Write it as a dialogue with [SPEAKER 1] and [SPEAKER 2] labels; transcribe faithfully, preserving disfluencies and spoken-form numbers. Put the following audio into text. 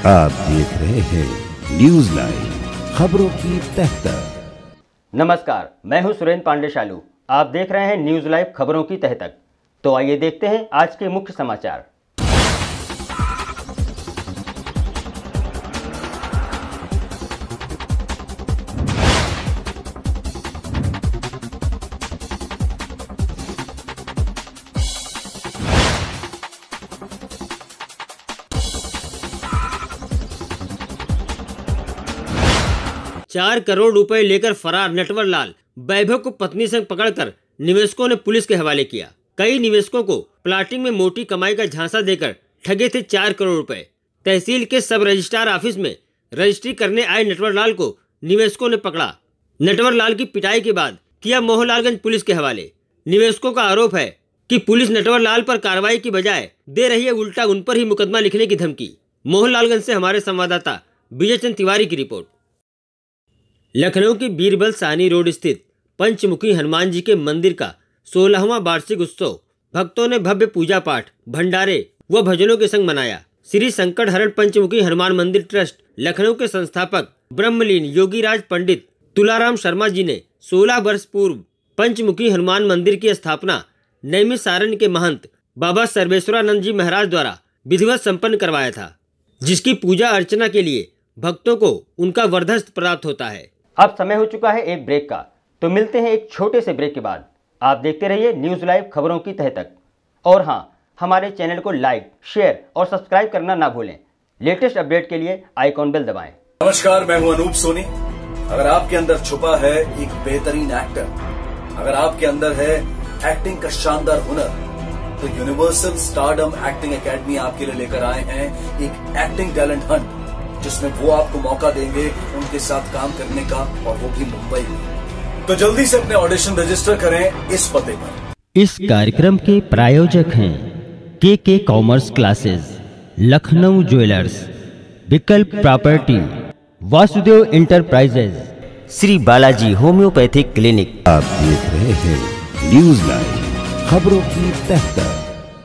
[SPEAKER 1] आप देख रहे हैं न्यूज लाइव खबरों की तह तक।
[SPEAKER 2] नमस्कार, मैं हूं सुरेंद्र पांडे शालू। आप देख रहे हैं न्यूज लाइव खबरों की तह तक। तो आइए देखते हैं आज के मुख्य समाचार।
[SPEAKER 3] चार करोड़ रुपए लेकर फरार नटवर लाल वैभव को पत्नी संग पकड़कर निवेशकों ने पुलिस के हवाले किया। कई निवेशकों को प्लाटिंग में मोटी कमाई का झांसा देकर ठगे थे चार करोड़ रुपए। तहसील के सब रजिस्ट्रार ऑफिस में रजिस्ट्री करने आए नटवर लाल को निवेशकों ने पकड़ा। नटवर लाल की पिटाई के बाद किया मोहनलालगंज पुलिस के हवाले। निवेशकों का आरोप है कि पुलिस नटवर लाल पर कार्रवाई की बजाय दे रही है उल्टा उन पर ही मुकदमा लिखने की धमकी। मोहनलालगंज से हमारे संवाददाता विजय चंद तिवारी की रिपोर्ट। लखनऊ की बीरबल साहनी रोड स्थित पंचमुखी हनुमान जी के मंदिर का सोलहवां वार्षिक उत्सव भक्तों ने भव्य पूजा पाठ, भंडारे व भजनों के संग मनाया। श्री संकट हरण पंचमुखी हनुमान मंदिर ट्रस्ट लखनऊ के संस्थापक ब्रह्मलीन योगीराज पंडित तुलाराम शर्मा जी ने सोलह वर्ष पूर्व पंचमुखी हनुमान मंदिर की स्थापना नैमिषारण्य के महंत बाबा सर्वेश्वरानंद जी महाराज द्वारा विधिवत संपन्न करवाया था, जिसकी पूजा अर्चना के लिए भक्तों को उनका वरदहस्त प्राप्त होता है।
[SPEAKER 2] अब समय हो चुका है एक ब्रेक का, तो मिलते हैं एक छोटे से ब्रेक के बाद। आप देखते रहिए न्यूज लाइव खबरों की तह तक। और हाँ, हमारे चैनल को लाइक, शेयर और सब्सक्राइब करना ना भूलें। लेटेस्ट अपडेट के लिए आइकॉन बेल दबाएं।
[SPEAKER 4] नमस्कार, मैं हूं अनूप सोनी। अगर आपके अंदर छुपा है एक बेहतरीन एक्टर, अगर आपके अंदर है एक्टिंग का शानदार हुनर, तो यूनिवर्सल स्टारडम एक्टिंग एकेडमी आपके लिए लेकर आए हैं एक एक्टिंग टैलेंट हंट, जिसमें वो आपको मौका देंगे उनके साथ काम करने का, और वो भी मुंबई में। तो जल्दी से अपने ऑडिशन रजिस्टर करें इस पते पर।
[SPEAKER 5] इस कार्यक्रम के प्रायोजक हैं K K commerce classes, Lucknow jewellers, Vikalp property, Vasudev enterprises, Shri Balaji homeopathic clinic.
[SPEAKER 1] आप देख रहे हैं न्यूज लाइव खबरों की तह तक।